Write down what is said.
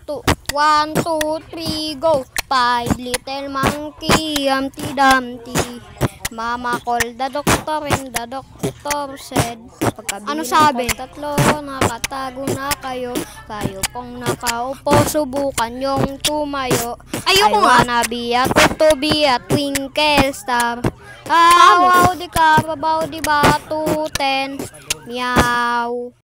two, 1, 2, 3, go. 5 little monkey, Humpty Dumpty. Mama called the doctor and the doctor said, ano sabi? Tatlo, nakatago na kayo. Kayo pong nakaupo, subukan yung tumayo. Ayoko I nga. wanna be a to be a twinkle star. Wow, di ka babaw, di ba? 2, 10. Meow.